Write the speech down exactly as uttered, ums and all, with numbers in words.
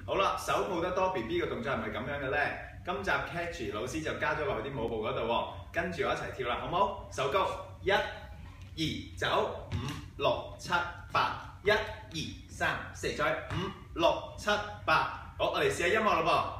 好啦，手抱得多 B B 嘅動作係咪咁樣嘅咧？今集 Catchy 老師就加咗落去啲舞步嗰度喎，跟住我一齊跳啦，好冇？手高，一、二，走，五、六、七、八，一、二、三、四，再五、六、七、八，好，我哋試下音樂咯噃。